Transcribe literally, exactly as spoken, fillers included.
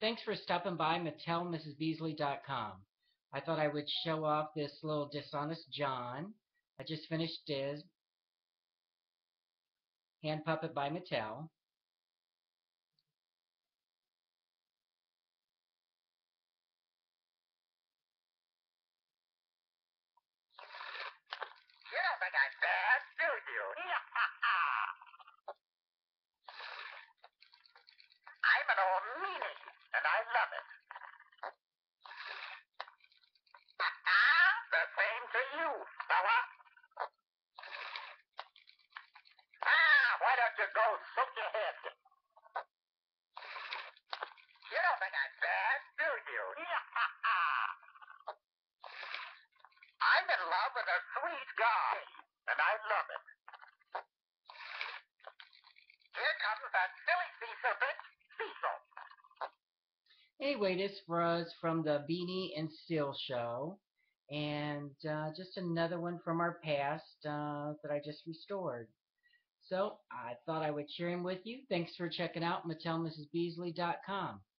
Thanks for stopping by Mattel Missus Beasley dot com. I thought I would show off this little Dishonest John. I just finished his hand puppet by Mattel. You don't think I'm bad, do you? I'm an old meanie, and I love it. The same to you, fella. Ah, why don't you go soak your head? You don't think I'm bad, do you? I'm in love with a sweet guy, and I love it. Here comes that silly Cecil bitch, Cecil. Anyway, this was from the Beanie and Steel show. And uh, just another one from our past uh, that I just restored. So I thought I would share him with you. Thanks for checking out Mattel Missus Beasley dot com.